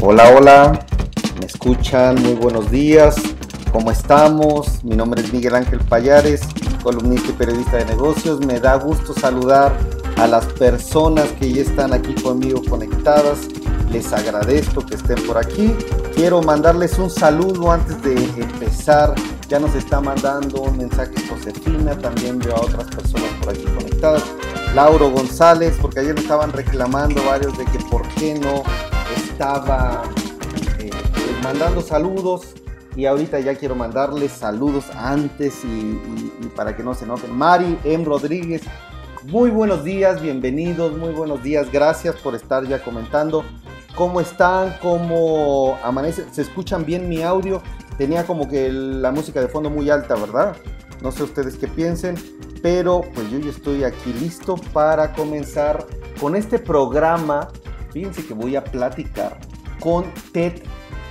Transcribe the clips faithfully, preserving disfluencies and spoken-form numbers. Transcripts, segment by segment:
Hola, hola, me escuchan, muy buenos días, ¿cómo estamos? Mi nombre es Miguel Ángel Payares, columnista y periodista de negocios. Me da gusto saludar a las personas que ya están aquí conmigo conectadas. Les agradezco que estén por aquí. Quiero mandarles un saludo antes de empezar. Ya nos está mandando un mensaje Josefina, también veo a otras personas por aquí conectadas. Lauro González, porque ayer me estaban reclamando varios de que por qué no estaba eh, mandando saludos, y ahorita ya quiero mandarles saludos antes y, y, y para que no se enojen. Mari M. Rodríguez, muy buenos días, bienvenidos, muy buenos días, gracias por estar ya comentando. ¿Cómo están? ¿Cómo amanecen? ¿Se escuchan bien mi audio? Tenía como que la música de fondo muy alta, ¿verdad? No sé ustedes qué piensen, pero pues yo ya estoy aquí listo para comenzar con este programa. Fíjense que voy a platicar con T E D,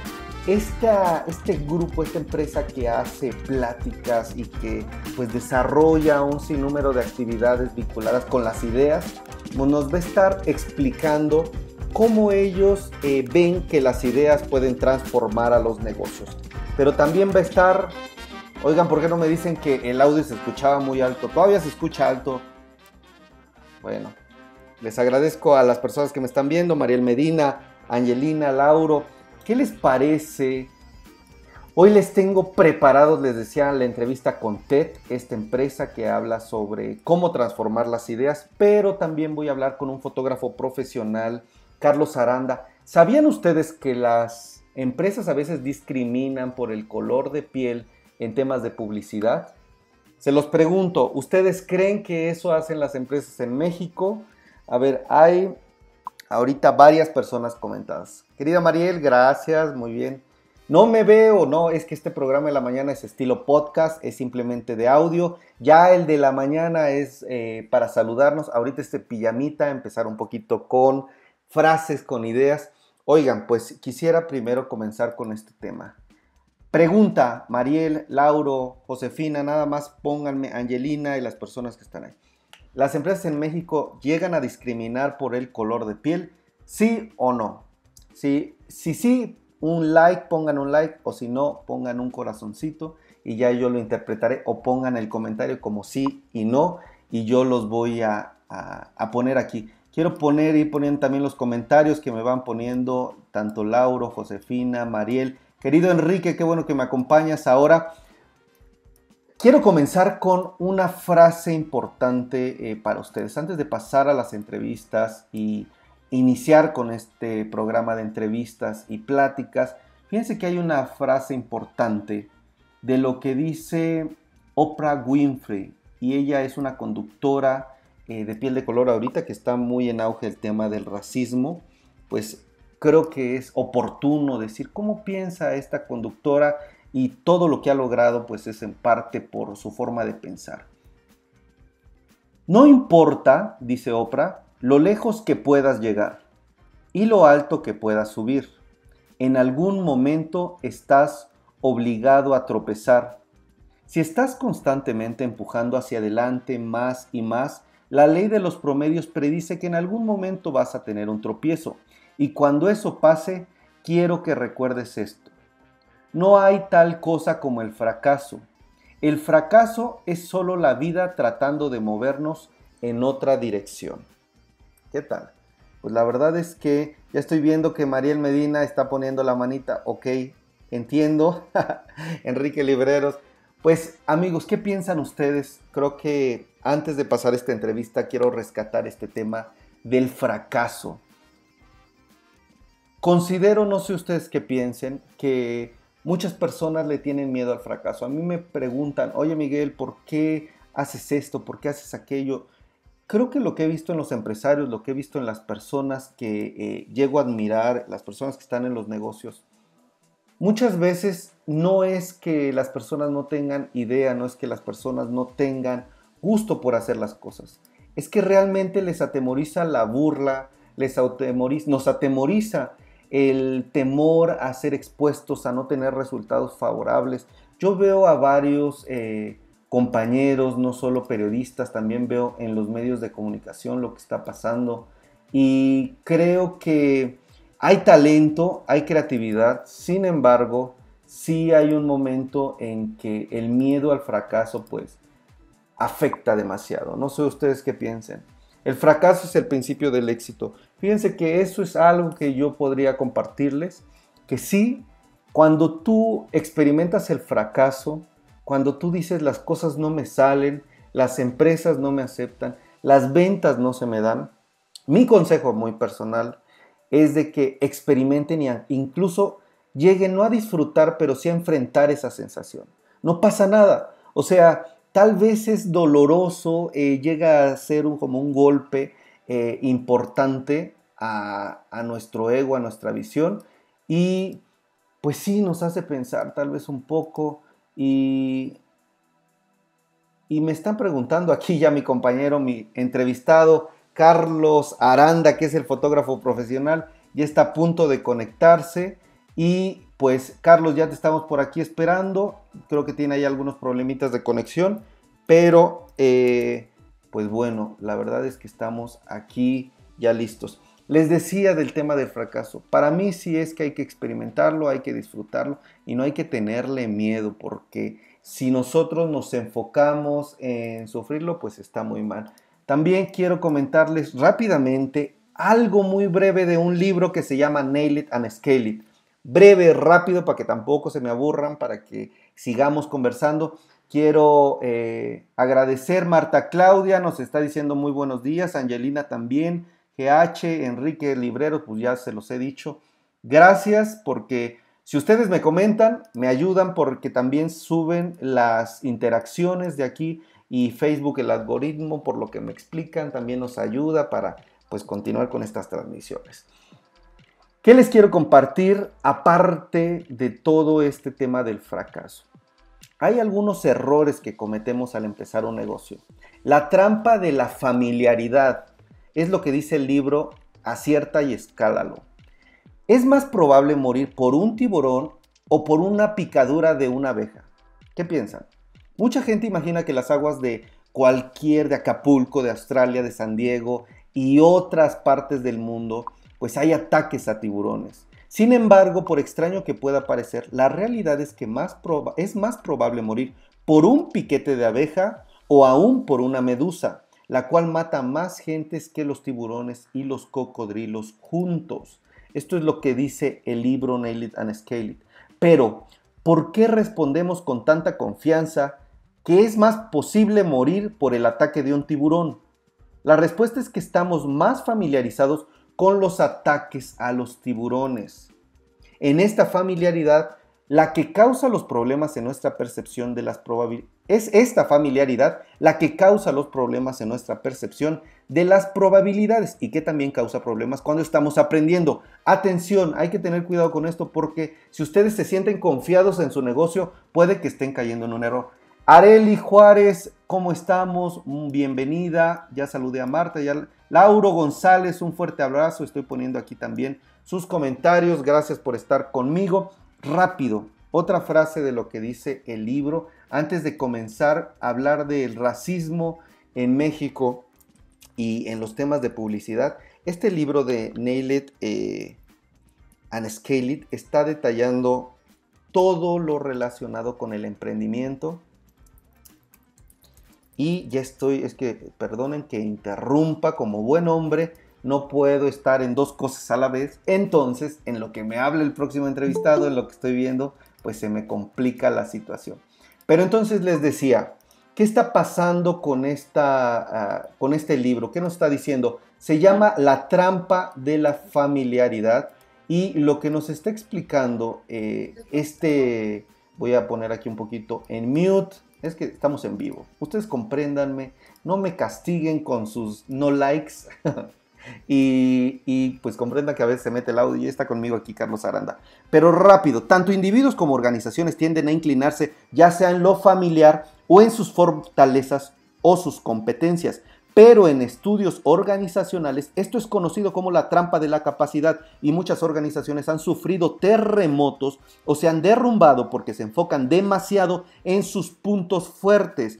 esta, este grupo, esta empresa que hace pláticas y que pues desarrolla un sinnúmero de actividades vinculadas con las ideas. Nos va a estar explicando cómo ellos eh, ven que las ideas pueden transformar a los negocios. Pero también va a estar, oigan, ¿por qué no me dicen que el audio se escuchaba muy alto? ¿Todavía se escucha alto? Bueno, les agradezco a las personas que me están viendo, Mariel Medina, Angelina, Lauro. ¿Qué les parece? Hoy les tengo preparados, les decía, la entrevista con T E D, esta empresa que habla sobre cómo transformar las ideas, pero también voy a hablar con un fotógrafo profesional, Carlos Aranda. ¿Sabían ustedes que las empresas a veces discriminan por el color de piel en temas de publicidad? Se los pregunto, ¿ustedes creen que eso hacen las empresas en México? A ver, hay ahorita varias personas comentadas. Querida Mariel, gracias, muy bien. No me veo, no, es que este programa de la mañana es estilo podcast, es simplemente de audio. Ya el de la mañana es eh, para saludarnos. Ahorita este pijamita, empezar un poquito con frases, con ideas. Oigan, pues quisiera primero comenzar con este tema. Pregunta, Mariel, Lauro, Josefina, nada más pónganme Angelina y las personas que están ahí. ¿Las empresas en México llegan a discriminar por el color de piel? ¿Sí o no? Si sí, sí, un like, pongan un like, o si no, pongan un corazoncito y ya yo lo interpretaré, o pongan el comentario como sí y no y yo los voy a, a, a poner aquí. Quiero poner y poniendo también los comentarios que me van poniendo tanto Lauro, Josefina, Mariel. Querido Enrique, qué bueno que me acompañas ahora. Quiero comenzar con una frase importante eh, para ustedes. Antes de pasar a las entrevistas y iniciar con este programa de entrevistas y pláticas, fíjense que hay una frase importante de lo que dice Oprah Winfrey. Y ella es una conductora eh, de piel de color ahorita que está muy en auge el tema del racismo. Pues creo que es oportuno decir cómo piensa esta conductora. Y todo lo que ha logrado pues es en parte por su forma de pensar. No importa, dice Oprah, lo lejos que puedas llegar y lo alto que puedas subir. En algún momento estás obligado a tropezar. Si estás constantemente empujando hacia adelante más y más, la ley de los promedios predice que en algún momento vas a tener un tropiezo. Y cuando eso pase, quiero que recuerdes esto. No hay tal cosa como el fracaso. El fracaso es solo la vida tratando de movernos en otra dirección. ¿Qué tal? Pues la verdad es que ya estoy viendo que Mariel Medina está poniendo la manita. Ok, entiendo. Enrique Libreros. Pues amigos, ¿qué piensan ustedes? Creo que antes de pasar esta entrevista quiero rescatar este tema del fracaso. Considero, no sé ustedes qué piensen, que muchas personas le tienen miedo al fracaso. A mí me preguntan, oye Miguel, ¿por qué haces esto? ¿Por qué haces aquello? Creo que lo que he visto en los empresarios, lo que he visto en las personas que eh, llego a admirar, las personas que están en los negocios, muchas veces no es que las personas no tengan idea, no es que las personas no tengan gusto por hacer las cosas. Es que realmente les atemoriza la burla, les atemoriza, nos atemoriza el temor a ser expuestos, a no tener resultados favorables. Yo veo a varios eh, compañeros, no solo periodistas, también veo en los medios de comunicación lo que está pasando y creo que Hay talento, hay creatividad, sin embargo, sí hay un momento en que el miedo al fracaso pues afecta demasiado. No sé ustedes qué piensen. El fracaso es el principio del éxito. Fíjense que eso es algo que yo podría compartirles, que sí, cuando tú experimentas el fracaso, cuando tú dices las cosas no me salen, las empresas no me aceptan, las ventas no se me dan, mi consejo muy personal es de que experimenten y incluso lleguen no a disfrutar, pero sí a enfrentar esa sensación. No pasa nada. O sea, tal vez es doloroso, eh, llega a ser un, como un golpe eh, importante a, a nuestro ego, a nuestra visión. Y pues sí, nos hace pensar tal vez un poco. Y, y me están preguntando aquí ya mi compañero, mi entrevistado, Carlos Aranda, que es el fotógrafo profesional, ya está a punto de conectarse. Y pues Carlos, ya te estamos por aquí esperando. Creo que tiene ahí algunos problemitas de conexión, pero eh, pues bueno, la verdad es que estamos aquí ya listos. Les decía del tema del fracaso. Para mí sí es que hay que experimentarlo, hay que disfrutarlo y no hay que tenerle miedo, porque si nosotros nos enfocamos en sufrirlo, pues está muy mal. También quiero comentarles rápidamente algo muy breve de un libro que se llama Nail It and Scale It. Breve, rápido, para que tampoco se me aburran, para que sigamos conversando. Quiero eh, agradecer, Marta Claudia nos está diciendo muy buenos días, Angelina también, G H, Enrique Libreros, pues ya se los he dicho. Gracias, porque si ustedes me comentan, me ayudan, porque también suben las interacciones de aquí y Facebook, el algoritmo, por lo que me explican, también nos ayuda para pues continuar con estas transmisiones. ¿Qué les quiero compartir aparte de todo este tema del fracaso? Hay algunos errores que cometemos al empezar un negocio. La trampa de la familiaridad es lo que dice el libro Acierta y Escálalo. Es más probable morir por un tiburón o por una picadura de una abeja. ¿Qué piensan? Mucha gente imagina que las aguas de cualquier, de Acapulco, de Australia, de San Diego y otras partes del mundo, pues hay ataques a tiburones. Sin embargo, por extraño que pueda parecer, la realidad es que más es más probable morir por un piquete de abeja o aún por una medusa, la cual mata más gentes que los tiburones y los cocodrilos juntos. Esto es lo que dice el libro Nail It and Scale It. Pero, ¿por qué respondemos con tanta confianza que es más posible morir por el ataque de un tiburón? La respuesta es que estamos más familiarizados con los ataques a los tiburones. En esta familiaridad, la que causa los problemas en nuestra percepción de las probabilidades, es esta familiaridad la que causa los problemas en nuestra percepción de las probabilidades y que también causa problemas cuando estamos aprendiendo. Atención, hay que tener cuidado con esto, porque si ustedes se sienten confiados en su negocio, puede que estén cayendo en un error. Areli Juárez, ¿cómo estamos? Bienvenida. Ya saludé a Marta. Ya... Lauro González, un fuerte abrazo. Estoy poniendo aquí también sus comentarios. Gracias por estar conmigo. Rápido, otra frase de lo que dice el libro antes de comenzar a hablar del racismo en México y en los temas de publicidad. Este libro de Nail It eh, and Scale It está detallando todo lo relacionado con el emprendimiento. Y ya estoy, es que perdonen que interrumpa, como buen hombre, no puedo estar en dos cosas a la vez. Entonces, en lo que me hable el próximo entrevistado, en lo que estoy viendo, pues se me complica la situación. Pero entonces les decía, ¿qué está pasando con, esta, uh, con este libro? ¿Qué nos está diciendo? Se llama La trampa de la familiaridad. Y lo que nos está explicando, eh, este, voy a poner aquí un poquito en mute. Es que estamos en vivo. Ustedes compréndanme, no me castiguen con sus no likes. y, y pues comprendan que a veces se mete el audio y está conmigo aquí Carlos Aranda. Pero rápido, tanto individuos como organizaciones tienden a inclinarse ya sea en lo familiar o en sus fortalezas o sus competencias. Pero en estudios organizacionales esto es conocido como la trampa de la capacidad y muchas organizaciones han sufrido terremotos o se han derrumbado porque se enfocan demasiado en sus puntos fuertes.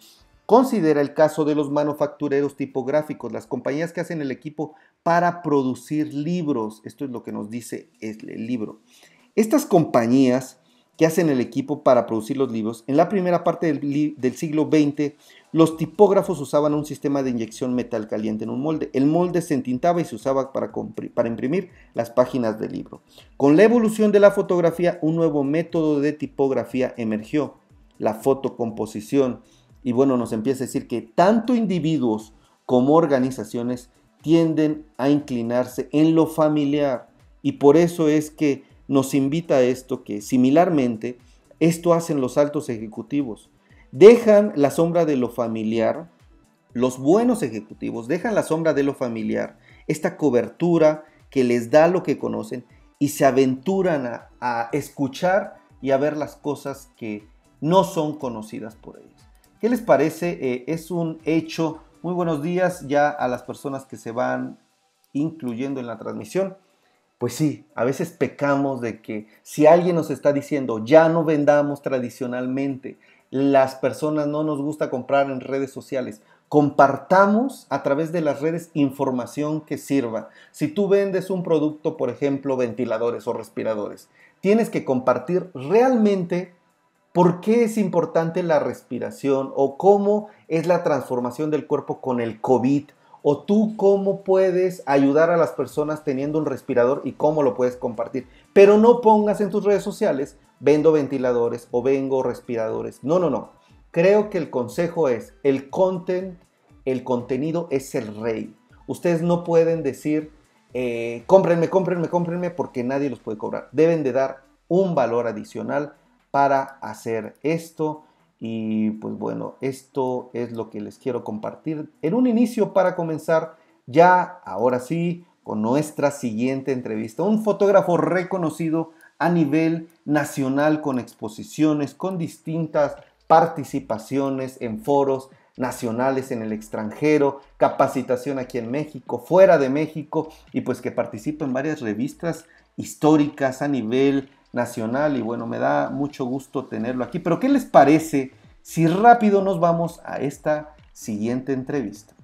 Considera el caso de los manufactureros tipográficos, las compañías que hacen el equipo para producir libros. Esto es lo que nos dice el libro. Estas compañías que hacen el equipo para producir los libros, en la primera parte del, del siglo veinte, los tipógrafos usaban un sistema de inyección metal caliente en un molde. El molde se entintaba y se usaba para, para imprimir las páginas del libro. Con la evolución de la fotografía, un nuevo método de tipografía emergió, la fotocomposición. Y bueno, nos empieza a decir que tanto individuos como organizaciones tienden a inclinarse en lo familiar. Y por eso es que nos invita a esto, que similarmente esto hacen los altos ejecutivos. Dejan la sombra de lo familiar, los buenos ejecutivos dejan la sombra de lo familiar, esta cobertura que les da lo que conocen y se aventuran a, a escuchar y a ver las cosas que no son conocidas por ellos. ¿Qué les parece? Eh, es un hecho. Muy buenos días ya a las personas que se van incluyendo en la transmisión. Pues sí, a veces pecamos de que si alguien nos está diciendo ya no vendamos tradicionalmente, las personas no nos gusta comprar en redes sociales, compartamos a través de las redes información que sirva. Si tú vendes un producto, por ejemplo, ventiladores o respiradores, tienes que compartir realmente por qué es importante la respiración o cómo es la transformación del cuerpo con el COVID. O tú cómo puedes ayudar a las personas teniendo un respirador y cómo lo puedes compartir. Pero no pongas en tus redes sociales, vendo ventiladores o vengo respiradores. No, no, no. Creo que el consejo es, el content, el contenido es el rey. Ustedes no pueden decir, eh, cómprenme, cómprenme, cómprenme, porque nadie los puede cobrar. Deben de dar un valor adicional para hacer esto. Y pues bueno, esto es lo que les quiero compartir en un inicio para comenzar ya, ahora sí, con nuestra siguiente entrevista. Un fotógrafo reconocido a nivel nacional con exposiciones, con distintas participaciones en foros nacionales en el extranjero, capacitación aquí en México, fuera de México, y pues que participa en varias revistas históricas a nivel nacional. Y bueno, me da mucho gusto tenerlo aquí. Pero ¿qué les parece si rápido nos vamos a esta siguiente entrevista?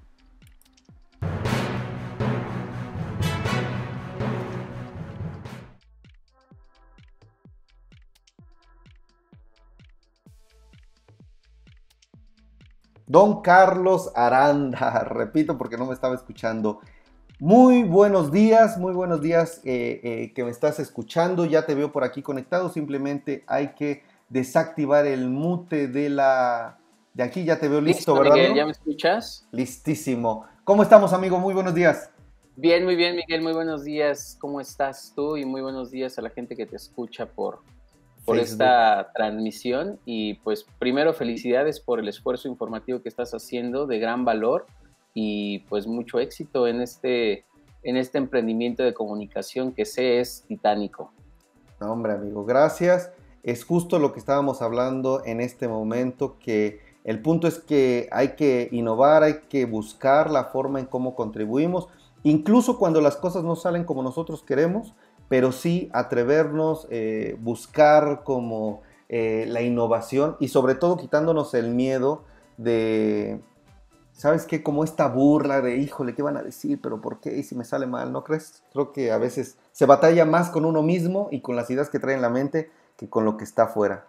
Don Carlos Aranda, repito porque no me estaba escuchando. Muy buenos días, muy buenos días eh, eh, que me estás escuchando. Ya te veo por aquí conectado. Simplemente hay que desactivar el mute de la... De aquí ya te veo listo, Listo, ¿verdad, Miguel, amigo? ¿ya me escuchas? Listísimo. ¿Cómo estamos, amigo? Muy buenos días. Bien, muy bien, Miguel, muy buenos días. ¿Cómo estás tú? Y muy buenos días a la gente que te escucha por, por esta transmisión. Y pues primero felicidades por el esfuerzo informativo que estás haciendo, de gran valor, y pues mucho éxito en este, en este emprendimiento de comunicación que sé es titánico. No, hombre, amigo, gracias. Es justo lo que estábamos hablando en este momento, que el punto es que hay que innovar, hay que buscar la forma en cómo contribuimos, incluso cuando las cosas no salen como nosotros queremos, pero sí atrevernos, eh, buscar como eh, la innovación y sobre todo quitándonos el miedo de, ¿sabes qué? Como esta burla de, híjole, ¿qué van a decir? ¿Pero por qué? ¿Y si me sale mal? ¿No crees? Creo que a veces se batalla más con uno mismo y con las ideas que trae en la mente que con lo que está afuera.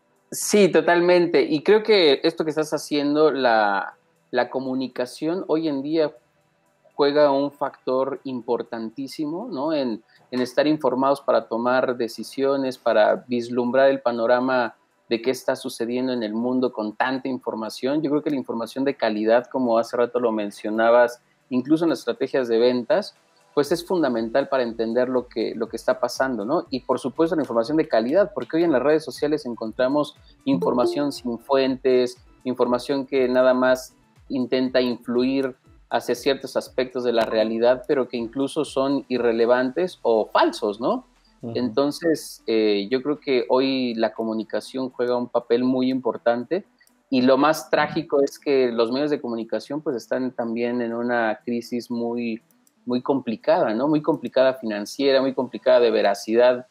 Sí, totalmente. Y creo que esto que estás haciendo, la, la comunicación hoy en día juega un factor importantísimo, ¿no? En, en estar informados para tomar decisiones, para vislumbrar el panorama de qué está sucediendo en el mundo con tanta información. Yo creo que la información de calidad, como hace rato lo mencionabas, incluso en las estrategias de ventas, pues es fundamental para entender lo que, lo que está pasando, ¿no? Y por supuesto la información de calidad, porque hoy en las redes sociales encontramos información sin fuentes, información que nada más intenta influir hacia ciertos aspectos de la realidad, pero que incluso son irrelevantes o falsos, ¿no? Uh-huh. Entonces, eh, yo creo que hoy la comunicación juega un papel muy importante, y lo más trágico es que los medios de comunicación pues están también en una crisis muy, muy complicada, ¿no? Muy complicada financiera, muy complicada de veracidad.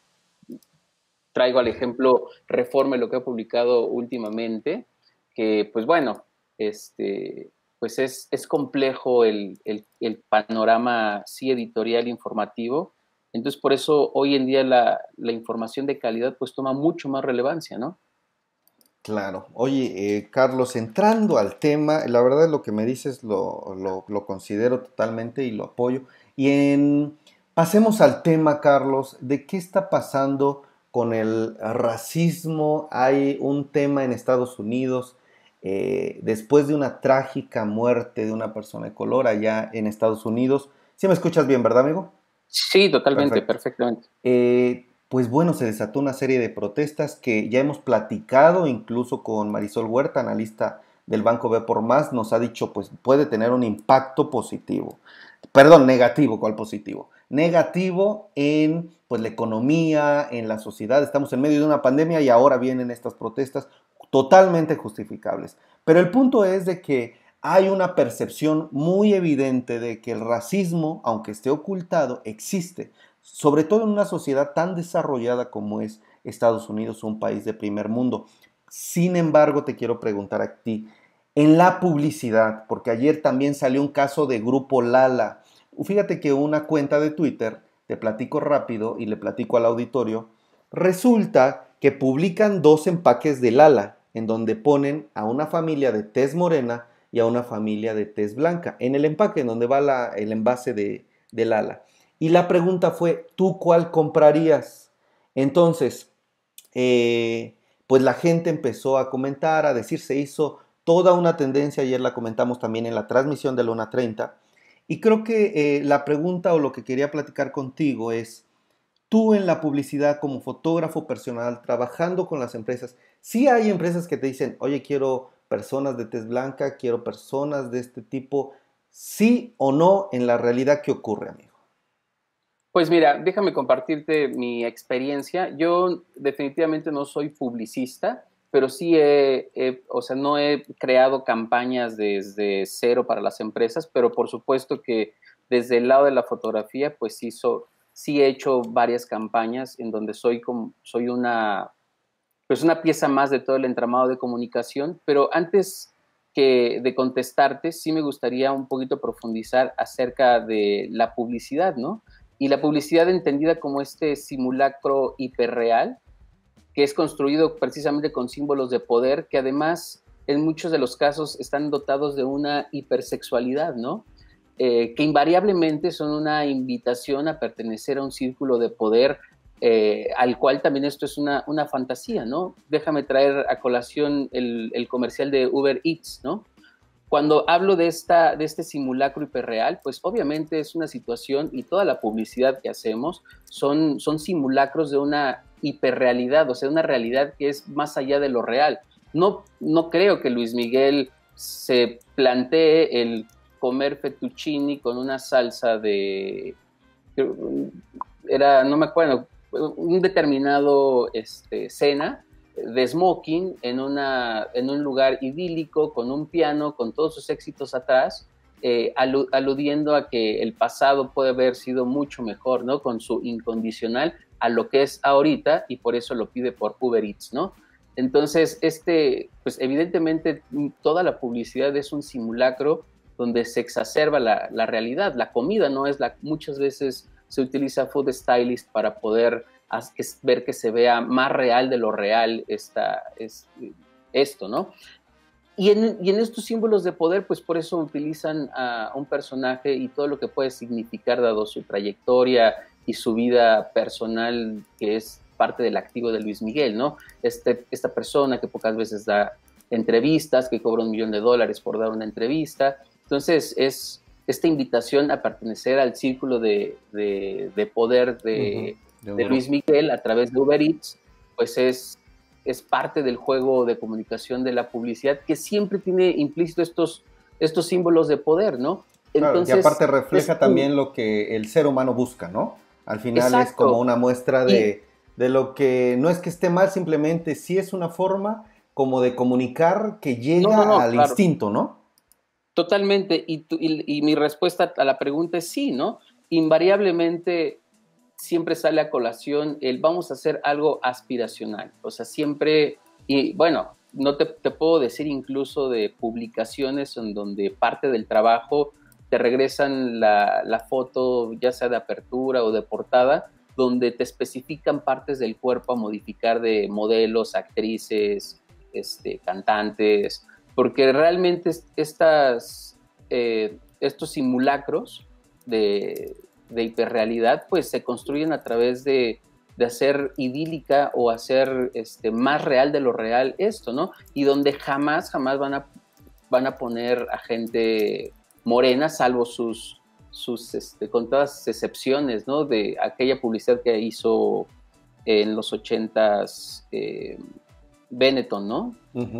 Traigo al ejemplo Reforma, lo que ha publicado últimamente, que pues bueno, este, pues es, es complejo el, el, el panorama sí editorial informativo. Entonces, por eso hoy en día la, la información de calidad pues toma mucho más relevancia, ¿no? Claro. Oye, eh, Carlos, entrando al tema, la verdad lo que me dices lo, lo, lo considero totalmente y lo apoyo. Y en, pasemos al tema, Carlos, de qué está pasando con el racismo. Hay un tema en Estados Unidos, eh, después de una trágica muerte de una persona de color allá en Estados Unidos. ¿Sí me escuchas bien, verdad, amigo? Sí, totalmente, Perfecto. perfectamente. Eh, pues bueno, se desató una serie de protestas que ya hemos platicado, incluso con Marisol Huerta, analista del Banco B por Más, nos ha dicho, pues puede tener un impacto positivo, perdón, negativo, ¿cuál positivo? Negativo en pues la economía, en la sociedad, estamos en medio de una pandemia y ahora vienen estas protestas totalmente justificables. Pero el punto es de que hay una percepción muy evidente de que el racismo, aunque esté ocultado, existe, sobre todo en una sociedad tan desarrollada como es Estados Unidos, un país de primer mundo. Sin embargo, te quiero preguntar a ti, en la publicidad, porque ayer también salió un caso de Grupo Lala. Fíjate que una cuenta de Twitter, te platico rápido y le platico al auditorio, resulta que publican dos empaques de Lala, en donde ponen a una familia de tez morena y a una familia de tez blanca, en el empaque, en donde va la, el envase de, de Lala. Y la pregunta fue, ¿tú cuál comprarías? Entonces, eh, pues la gente empezó a comentar, a decir, se hizo toda una tendencia, ayer la comentamos también en la transmisión de Luna treinta, y creo que eh, la pregunta o lo que quería platicar contigo es, tú en la publicidad como fotógrafo personal, trabajando con las empresas, sí hay empresas que te dicen, oye, quiero personas de tez blanca, quiero personas de este tipo, sí o no, en la realidad, ¿qué ocurre, amigo? Pues mira, déjame compartirte mi experiencia. Yo definitivamente no soy publicista, pero sí he, he, o sea, no he creado campañas desde cero para las empresas, pero por supuesto que desde el lado de la fotografía, pues sí, so, sí he hecho varias campañas en donde soy, como, soy una, pues una pieza más de todo el entramado de comunicación, pero antes que de contestarte, sí me gustaría un poquito profundizar acerca de la publicidad, ¿no? Y la publicidad entendida como este simulacro hiperreal, que es construido precisamente con símbolos de poder, que además en muchos de los casos están dotados de una hipersexualidad, ¿no? Eh, que invariablemente son una invitación a pertenecer a un círculo de poder, eh, al cual también esto es una, una fantasía, ¿no? Déjame traer a colación el, el comercial de Uber Eats, ¿no? Cuando hablo de, esta, de este simulacro hiperreal, pues obviamente es una situación y toda la publicidad que hacemos son, son simulacros de una hiperrealidad, o sea, una realidad que es más allá de lo real. No, no creo que Luis Miguel se plantee el comer fettuccini con una salsa de... Era, no me acuerdo, un determinado este, cena de smoking en, una, en un lugar idílico, con un piano, con todos sus éxitos atrás, eh, alu aludiendo a que el pasado puede haber sido mucho mejor, ¿no? Con su incondicional a lo que es ahorita, y por eso lo pide por Uber Eats, ¿no? Entonces, este, pues evidentemente toda la publicidad es un simulacro donde se exacerba la, la realidad. La comida no es la, muchas veces se utiliza food stylist para poder es ver que se vea más real de lo real esta, es, esto, ¿no? Y en, y en estos símbolos de poder, pues por eso utilizan a un personaje y todo lo que puede significar dado su trayectoria y su vida personal, que es parte del activo de Luis Miguel, ¿no? Este, esta persona que pocas veces da entrevistas, que cobra un millón de dólares por dar una entrevista. Entonces, es esta invitación a pertenecer al círculo de, de, de poder de... Uh-huh. De Luis Miguel a través de Uber Eats, pues es, es parte del juego de comunicación de la publicidad que siempre tiene implícito estos, estos símbolos de poder, ¿no? Entonces, claro, y aparte refleja es, también lo que el ser humano busca, ¿no? Al final exacto. Es como una muestra de, y, de lo que no es que esté mal, simplemente sí es una forma como de comunicar que llega no, no, no, al claro. instinto, ¿no? Totalmente, y, tu, y, y mi respuesta a la pregunta es sí, ¿no? Invariablemente siempre sale a colación el vamos a hacer algo aspiracional, o sea, siempre, y bueno, no te, te puedo decir incluso de publicaciones en donde parte del trabajo te regresan la, la foto, ya sea de apertura o de portada, donde te especifican partes del cuerpo a modificar de modelos, actrices, este, cantantes, porque realmente estas, eh, estos simulacros de, de hiperrealidad pues se construyen a través de, de hacer idílica o hacer este, más real de lo real esto, ¿no? Y donde jamás, jamás van a, van a poner a gente morena, salvo sus, sus este, contadas excepciones, ¿no? De aquella publicidad que hizo en los ochentas eh, Benetton, ¿no? Uh-huh.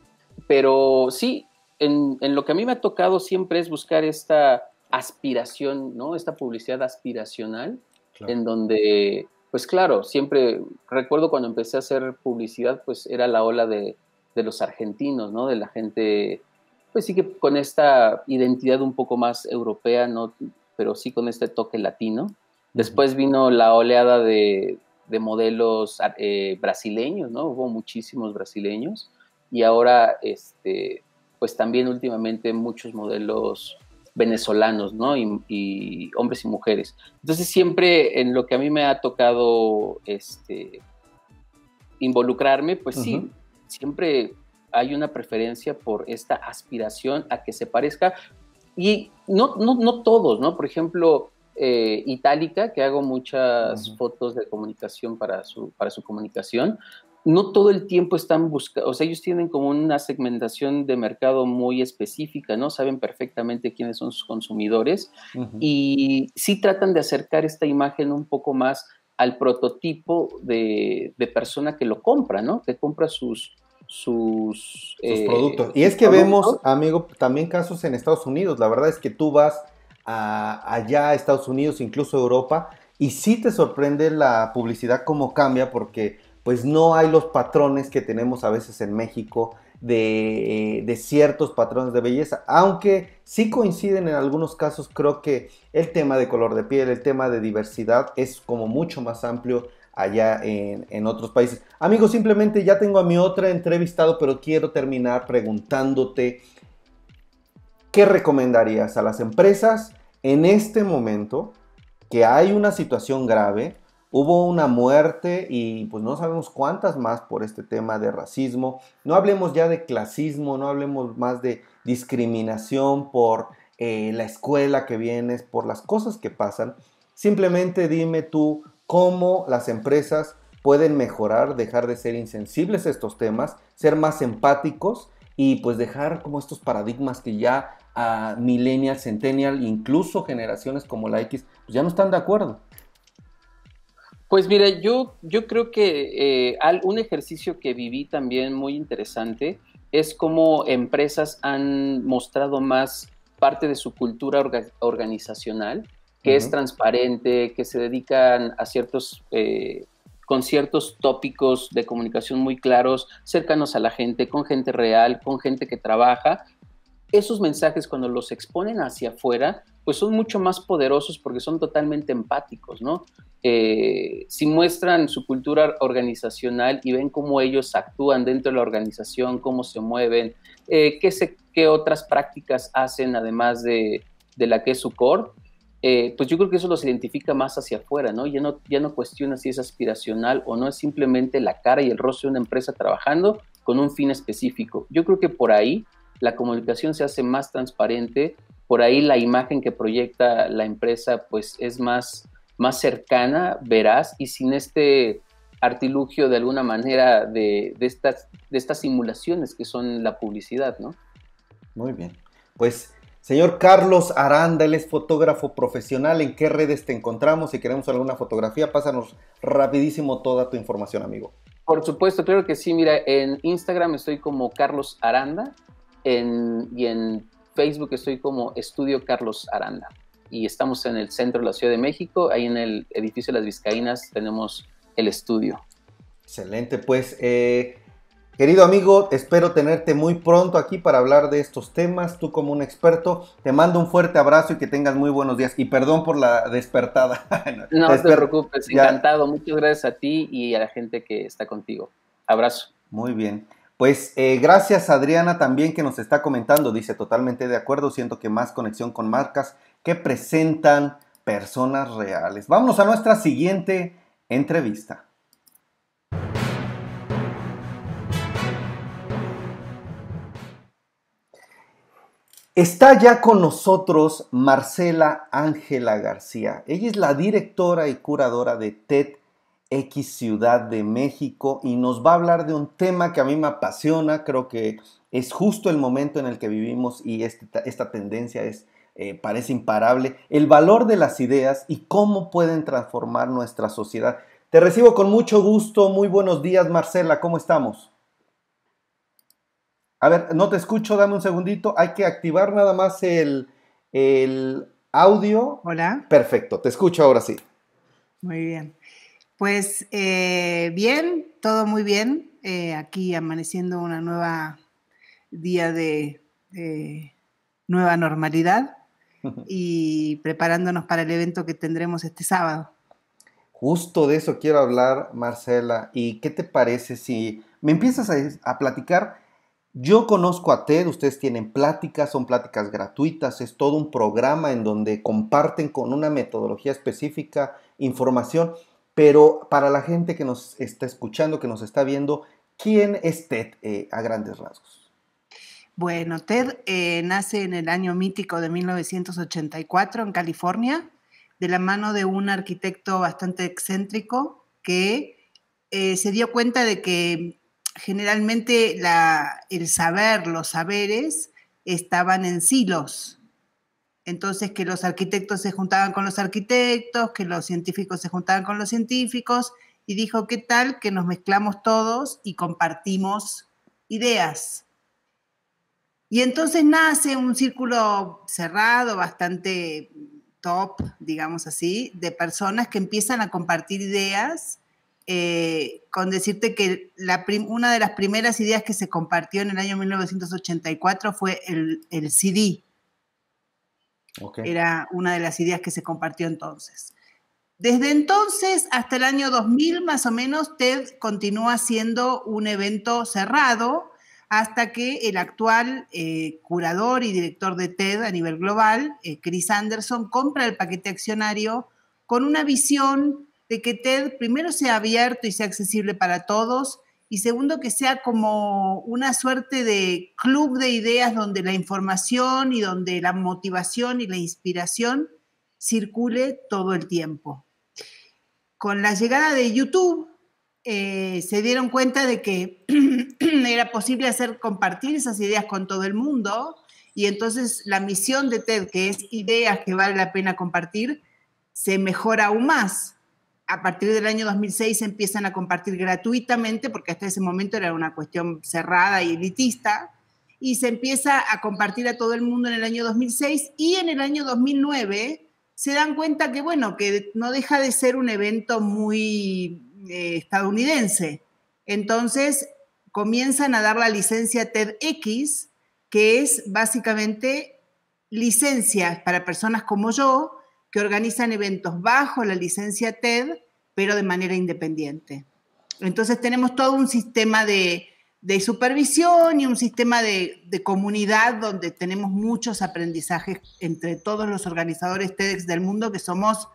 Pero sí, en, en lo que a mí me ha tocado siempre es buscar esta aspiración, ¿no? Esta publicidad aspiracional, claro. En donde, pues claro, siempre recuerdo cuando empecé a hacer publicidad, pues era la ola de, de los argentinos, ¿no? De la gente, pues sí que con esta identidad un poco más europea, ¿no? Pero sí con este toque latino. Después vino la oleada de, de modelos eh, brasileños, ¿no? Hubo muchísimos brasileños. Y ahora, este, pues también últimamente muchos modelos venezolanos, ¿no? Y, y hombres y mujeres. Entonces siempre en lo que a mí me ha tocado este, involucrarme, pues uh-huh. sí, siempre hay una preferencia por esta aspiración a que se parezca. Y no, no, no todos, ¿no? Por ejemplo, eh, Itálica, que hago muchas uh-huh. fotos de comunicación para su, para su comunicación, no todo el tiempo están buscando, o sea, ellos tienen como una segmentación de mercado muy específica, ¿no? Saben perfectamente quiénes son sus consumidores uh-huh. y sí tratan de acercar esta imagen un poco más al prototipo de, de persona que lo compra, ¿no? Que compra sus... sus, sus eh, productos. Y es que productos. Vemos, amigo, también casos en Estados Unidos. La verdad es que tú vas a, allá a Estados Unidos, incluso a Europa, y sí te sorprende la publicidad cómo cambia, porque pues no hay los patrones que tenemos a veces en México de, de ciertos patrones de belleza, aunque sí coinciden en algunos casos. Creo que el tema de color de piel, el tema de diversidad es como mucho más amplio allá en, en otros países. Amigos, simplemente ya tengo a mi otra entrevistado, pero quiero terminar preguntándote, ¿qué recomendarías a las empresas en este momento que hay una situación grave? Hubo una muerte y pues no sabemos cuántas más por este tema de racismo. No hablemos ya de clasismo, no hablemos más de discriminación por eh, la escuela que vienes, por las cosas que pasan. Simplemente dime tú cómo las empresas pueden mejorar, dejar de ser insensibles a estos temas, ser más empáticos y pues dejar como estos paradigmas que ya a uh, millennial, centennial, incluso generaciones como la X, pues ya no están de acuerdo. Pues mira, yo, yo creo que eh, un ejercicio que viví también muy interesante es cómo empresas han mostrado más parte de su cultura orga- organizacional, que uh-huh. es transparente, que se dedican a ciertos, eh, con ciertos tópicos de comunicación muy claros, cercanos a la gente, con gente real, con gente que trabaja. Esos mensajes, cuando los exponen hacia afuera, pues son mucho más poderosos porque son totalmente empáticos, ¿no? Eh, si muestran su cultura organizacional y ven cómo ellos actúan dentro de la organización, cómo se mueven, eh, qué, se, qué otras prácticas hacen además de, de la que es su core, eh, pues yo creo que eso los identifica más hacia afuera, ¿no? Ya no, ya no cuestiona si es aspiracional o no, es simplemente la cara y el rostro de una empresa trabajando con un fin específico. Yo creo que por ahí la comunicación se hace más transparente, por ahí la imagen que proyecta la empresa pues es más, más cercana, veraz, y sin este artilugio de alguna manera de, de, estas, de estas simulaciones que son la publicidad, ¿no? Muy bien. Pues, señor Carlos Aranda, él es fotógrafo profesional. ¿En qué redes te encontramos? Si queremos alguna fotografía, pásanos rapidísimo toda tu información, amigo. Por supuesto, claro que sí. Mira, en Instagram estoy como Carlos Aranda, en, y en Facebook estoy como Estudio Carlos Aranda. Y estamos en el centro de la Ciudad de México, ahí en el edificio de las Vizcaínas tenemos el estudio. Excelente, pues eh, querido amigo, espero tenerte muy pronto aquí para hablar de estos temas, tú como un experto. Te mando un fuerte abrazo y que tengas muy buenos días, y perdón por la despertada. No Desper- te preocupes, ya. Encantado, muchas gracias a ti y a la gente que está contigo. Abrazo. Muy bien. Pues eh, gracias Adriana también que nos está comentando, dice totalmente de acuerdo, siento que más conexión con marcas que presentan personas reales. Vámonos a nuestra siguiente entrevista. Está ya con nosotros Marcela Ángela García. Ella es la directora y curadora de TEDx Ciudad de México y nos va a hablar de un tema que a mí me apasiona. Creo que es justo el momento en el que vivimos y este, esta tendencia es, eh, parece imparable. El valor de las ideas y cómo pueden transformar nuestra sociedad. Te recibo con mucho gusto. Muy buenos días, Marcela. ¿Cómo estamos? A ver, no te escucho, dame un segundito. Hay que activar nada más el, el audio. Hola. Perfecto, te escucho ahora sí. Muy bien. Pues eh, bien, todo muy bien. Eh, aquí amaneciendo una nueva día de, de nueva normalidad y preparándonos para el evento que tendremos este sábado. Justo de eso quiero hablar, Marcela. ¿Y qué te parece si me empiezas a, a platicar? Yo conozco a TED, ustedes tienen pláticas, son pláticas gratuitas, es todo un programa en donde comparten con una metodología específica información, pero para la gente que nos está escuchando, que nos está viendo, ¿quién es TED eh, a grandes rasgos? Bueno, TED eh, nace en el año mítico de mil novecientos ochenta y cuatro en California, de la mano de un arquitecto bastante excéntrico que eh, se dio cuenta de que generalmente la, el saber, los saberes, estaban en silos. Entonces, que los arquitectos se juntaban con los arquitectos, que los científicos se juntaban con los científicos, y dijo, ¿qué tal que nos mezclamos todos y compartimos ideas? Y entonces nace un círculo cerrado, bastante top, digamos así, de personas que empiezan a compartir ideas. Eh, con decirte que la prim- una de las primeras ideas que se compartió en el año mil novecientos ochenta y cuatro fue el, el C D. Okay. Era una de las ideas que se compartió entonces. Desde entonces hasta el año dos mil más o menos, TED continúa siendo un evento cerrado hasta que el actual eh, curador y director de TED a nivel global, eh, Chris Anderson, compra el paquete accionario con una visión de que TED primero sea abierto y sea accesible para todos, y segundo que sea como una suerte de club de ideas donde la información y donde la motivación y la inspiración circule todo el tiempo. Con la llegada de YouTube, eh, se dieron cuenta de que era posible hacer compartir esas ideas con todo el mundo, y entonces la misión de TED, que es ideas que vale la pena compartir, se mejora aún más. A partir del año dos mil seis se empiezan a compartir gratuitamente, porque hasta ese momento era una cuestión cerrada y elitista, y se empieza a compartir a todo el mundo en el año dos mil seis, y en el año dos mil nueve se dan cuenta que, bueno, que no deja de ser un evento muy eh, estadounidense. Entonces comienzan a dar la licencia TEDx, que es básicamente licencias para personas como yo, que organizan eventos bajo la licencia TED, pero de manera independiente. Entonces tenemos todo un sistema de, de supervisión y un sistema de, de comunidad donde tenemos muchos aprendizajes entre todos los organizadores TEDx del mundo, que somos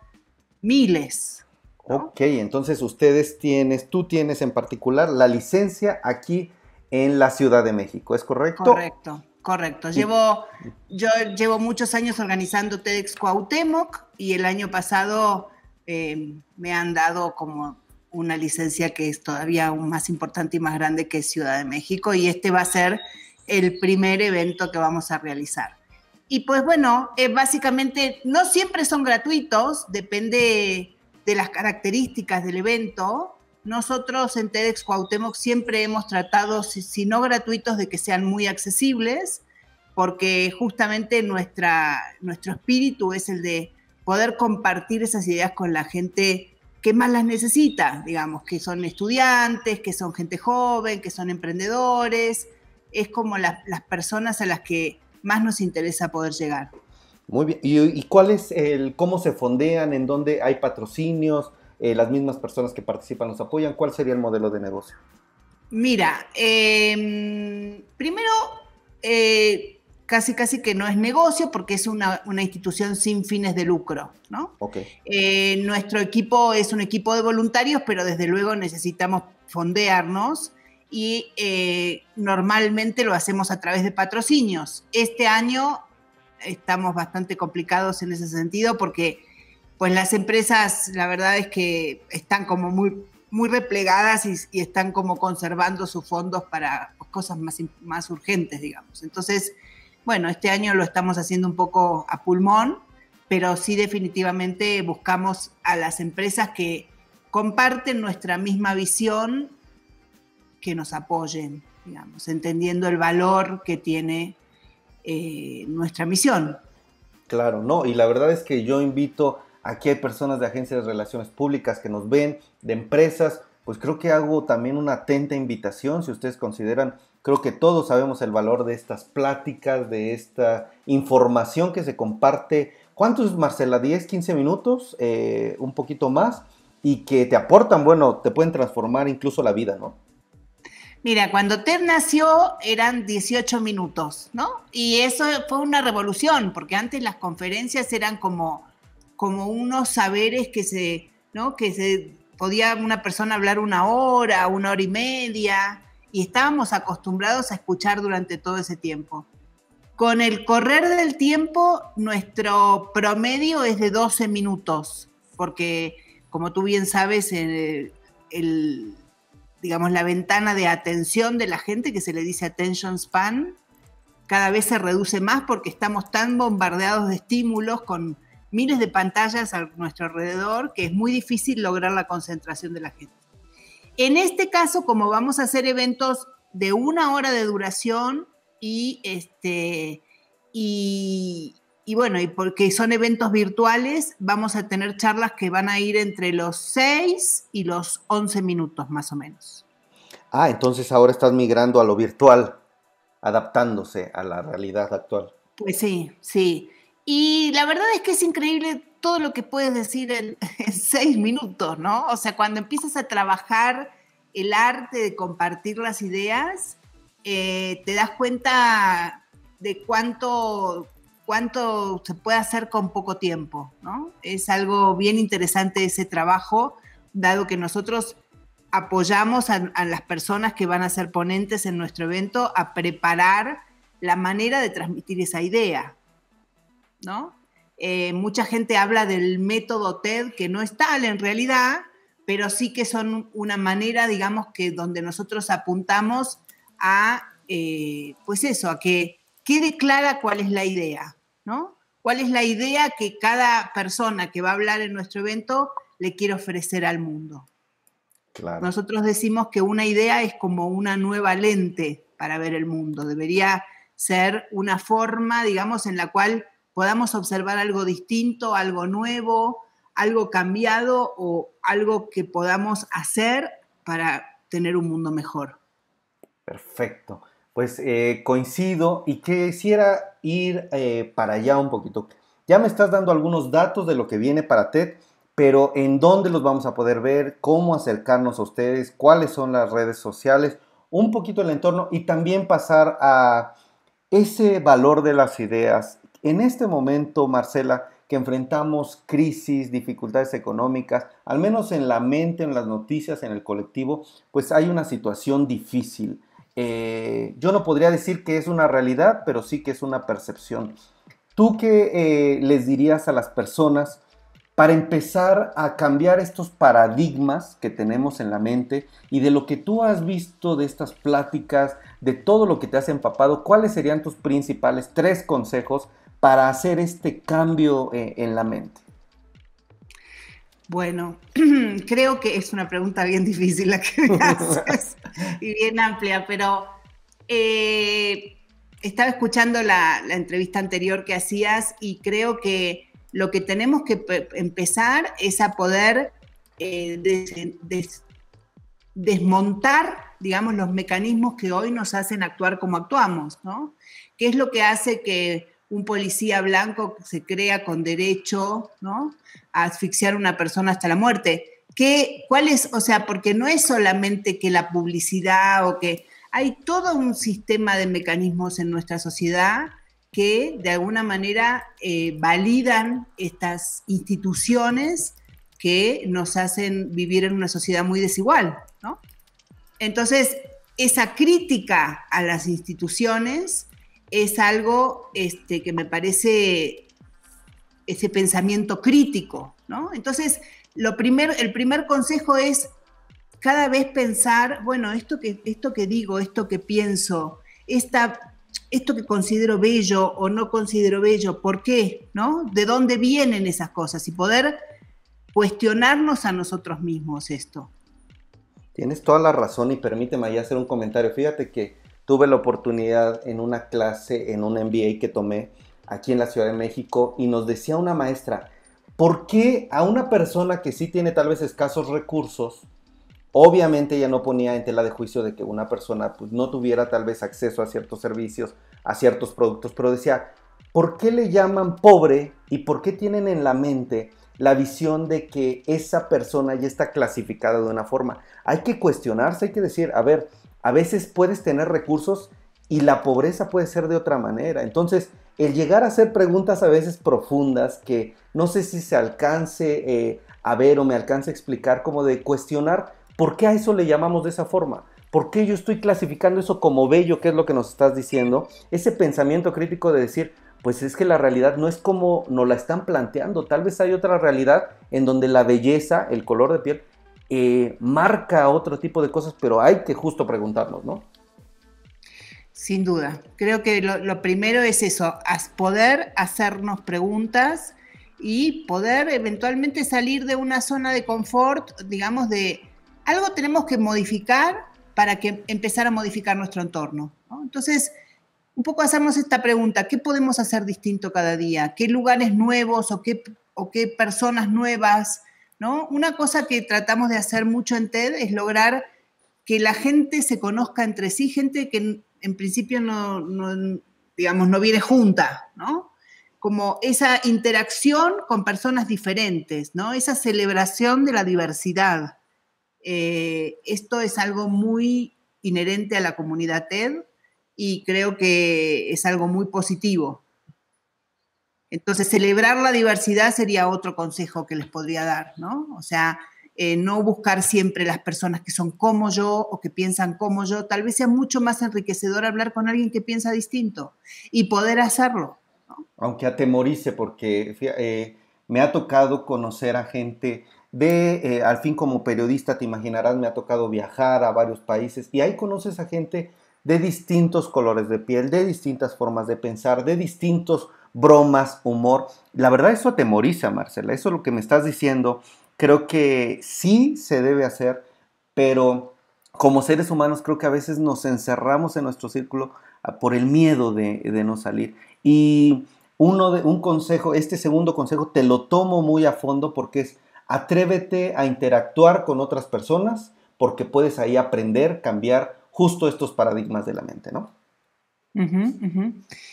miles, ¿no? Ok, entonces ustedes tienes, tú tienes en particular la licencia aquí en la Ciudad de México, ¿es correcto? Correcto. Correcto, llevo, yo llevo muchos años organizando TEDx Cuauhtémoc y el año pasado eh, me han dado como una licencia que es todavía aún más importante y más grande, que es Ciudad de México, y este va a ser el primer evento que vamos a realizar. Y pues bueno, eh, básicamente no siempre son gratuitos, depende de las características del evento. Nosotros en TEDx Cuauhtémoc siempre hemos tratado, si, si no gratuitos, de que sean muy accesibles, porque justamente nuestra, nuestro espíritu es el de poder compartir esas ideas con la gente que más las necesita, digamos, que son estudiantes, que son gente joven, que son emprendedores. Es como la, las personas a las que más nos interesa poder llegar. Muy bien. ¿Y, y cuál es el, cómo se fondean, en dónde hay patrocinios? Eh, las mismas personas que participan los apoyan. ¿Cuál sería el modelo de negocio? Mira, eh, primero, eh, casi casi que no es negocio porque es una, una institución sin fines de lucro, ¿no? Okay. Eh, nuestro equipo es un equipo de voluntarios, pero desde luego necesitamos fondearnos y eh, normalmente lo hacemos a través de patrocinios. Este año estamos bastante complicados en ese sentido porque pues las empresas, la verdad es que están como muy, muy replegadas y, y están como conservando sus fondos para cosas más, más urgentes, digamos. Entonces, bueno, este año lo estamos haciendo un poco a pulmón, pero sí definitivamente buscamos a las empresas que comparten nuestra misma visión, que nos apoyen, digamos, entendiendo el valor que tiene eh, nuestra misión. Claro, no, y la verdad es que yo invito, aquí hay personas de agencias de relaciones públicas que nos ven, de empresas, pues creo que hago también una atenta invitación, si ustedes consideran, creo que todos sabemos el valor de estas pláticas, de esta información que se comparte. ¿Cuántos, Marcela? ¿diez, quince minutos? Eh, un poquito más, y que te aportan, bueno, te pueden transformar incluso la vida, ¿no? Mira, cuando Ted nació eran dieciocho minutos, ¿no? Y eso fue una revolución, porque antes las conferencias eran como, como unos saberes que se, ¿no? Que se podía una persona hablar una hora, una hora y media, y estábamos acostumbrados a escuchar durante todo ese tiempo. Con el correr del tiempo, nuestro promedio es de doce minutos, porque como tú bien sabes, el, el digamos, la ventana de atención de la gente, que se le dice attention span, cada vez se reduce más porque estamos tan bombardeados de estímulos con miles de pantallas a nuestro alrededor que es muy difícil lograr la concentración de la gente. En este caso, como vamos a hacer eventos de una hora de duración y, este, y, y bueno, y porque son eventos virtuales, vamos a tener charlas que van a ir entre los seis y los once minutos más o menos. Ah, entonces ahora estás migrando a lo virtual, adaptándose a la realidad actual. Pues sí, sí. Y la verdad es que es increíble todo lo que puedes decir en, en seis minutos, ¿no? O sea, cuando empiezas a trabajar el arte de compartir las ideas, eh, te das cuenta de cuánto, cuánto se puede hacer con poco tiempo, ¿no? Es algo bien interesante ese trabajo, dado que nosotros apoyamos a, a las personas que van a ser ponentes en nuestro evento a preparar la manera de transmitir esa idea, ¿no? Eh, mucha gente habla del método TED, que no es tal en realidad, pero sí que son una manera, digamos, que donde nosotros apuntamos a, eh, pues eso, a que quede clara cuál es la idea, ¿no? Cuál es la idea que cada persona que va a hablar en nuestro evento le quiere ofrecer al mundo. Claro. Nosotros decimos que una idea es como una nueva lente para ver el mundo. Debería ser una forma, digamos, en la cual podamos observar algo distinto, algo nuevo, algo cambiado o algo que podamos hacer para tener un mundo mejor. Perfecto. Pues eh, coincido y quisiera ir eh, para allá un poquito. Ya me estás dando algunos datos de lo que viene para TED, pero ¿en dónde los vamos a poder ver? ¿Cómo acercarnos a ustedes? ¿Cuáles son las redes sociales? Un poquito el entorno y también pasar a ese valor de las ideas. En este momento, Marcela, que enfrentamos crisis, dificultades económicas, al menos en la mente, en las noticias, en el colectivo, pues hay una situación difícil. Eh, yo no podría decir que es una realidad, pero sí que es una percepción. ¿Tú qué eh, les dirías a las personas para empezar a cambiar estos paradigmas que tenemos en la mente y de lo que tú has visto de estas pláticas, de todo lo que te has empapado? ¿Cuáles serían tus principales tres consejos para hacer este cambio eh, en la mente? Bueno, creo que es una pregunta bien difícil la que me haces y bien amplia, pero eh, estaba escuchando la, la entrevista anterior que hacías y creo que lo que tenemos que empezar es a poder eh, des, des, desmontar, digamos, los mecanismos que hoy nos hacen actuar como actuamos, ¿no? ¿Qué es lo que hace que un policía blanco se crea con derecho, ¿no?, a asfixiar a una persona hasta la muerte? ¿qué, cuál es? O sea, porque no es solamente que la publicidad o que hay todo un sistema de mecanismos en nuestra sociedad que de alguna manera eh, validan estas instituciones que nos hacen vivir en una sociedad muy desigual, ¿no? Entonces, esa crítica a las instituciones es algo este, que me parece ese pensamiento crítico, ¿no? Entonces, lo primer, el primer consejo es cada vez pensar, bueno, esto que, esto que digo, esto que pienso, esta, esto que considero bello o no considero bello, ¿por qué? ¿No? ¿De dónde vienen esas cosas? Y poder cuestionarnos a nosotros mismos esto. Tienes toda la razón y permíteme ahí hacer un comentario. Fíjate que tuve la oportunidad en una clase, en un M B A que tomé aquí en la Ciudad de México y nos decía una maestra, ¿por qué a una persona que sí tiene tal vez escasos recursos, obviamente ella no ponía en tela de juicio de que una persona pues, no tuviera tal vez acceso a ciertos servicios, a ciertos productos, pero decía, ¿por qué le llaman pobre y por qué tienen en la mente la visión de que esa persona ya está clasificada de una forma? Hay que cuestionarse, hay que decir, a ver, a veces puedes tener recursos y la pobreza puede ser de otra manera. Entonces, el llegar a hacer preguntas a veces profundas que no sé si se alcance eh, a ver o me alcance a explicar, como de cuestionar por qué a eso le llamamos de esa forma. ¿Por qué yo estoy clasificando eso como bello? ¿Qué es lo que nos estás diciendo? Ese pensamiento crítico de decir, pues es que la realidad no es como nos la están planteando. Tal vez hay otra realidad en donde la belleza, el color de piel, eh, marca otro tipo de cosas, pero hay que justo preguntarnos, ¿no? Sin duda. Creo que lo, lo primero es eso, poder hacernos preguntas y poder eventualmente salir de una zona de confort, digamos, de algo tenemos que modificar para que empezar a modificar nuestro entorno, ¿no? Entonces, un poco hacernos esta pregunta, ¿qué podemos hacer distinto cada día? ¿Qué lugares nuevos o qué, o qué personas nuevas? ¿No? Una cosa que tratamos de hacer mucho en TED es lograr que la gente se conozca entre sí, gente que en, en principio no, no, digamos, no viene junta, ¿no? Como esa interacción con personas diferentes, ¿no? Esa celebración de la diversidad. Eh, esto es algo muy inherente a la comunidad TED y creo que es algo muy positivo. Entonces, celebrar la diversidad sería otro consejo que les podría dar, ¿no? O sea, eh, no buscar siempre las personas que son como yo o que piensan como yo. Tal vez sea mucho más enriquecedor hablar con alguien que piensa distinto y poder hacerlo, ¿no? Aunque atemorice, porque eh, me ha tocado conocer a gente de, eh, al fin como periodista, te imaginarás, me ha tocado viajar a varios países y ahí conoces a gente de distintos colores de piel, de distintas formas de pensar, de distintos bromas, humor. La verdad eso atemoriza, Marcela, eso es lo que me estás diciendo. Creo que sí se debe hacer, pero como seres humanos creo que a veces nos encerramos en nuestro círculo por el miedo de, de no salir. Y uno de, un consejo, este segundo consejo te lo tomo muy a fondo porque es atrévete a interactuar con otras personas porque puedes ahí aprender, cambiar justo estos paradigmas de la mente, ¿no? Uh-huh, uh-huh.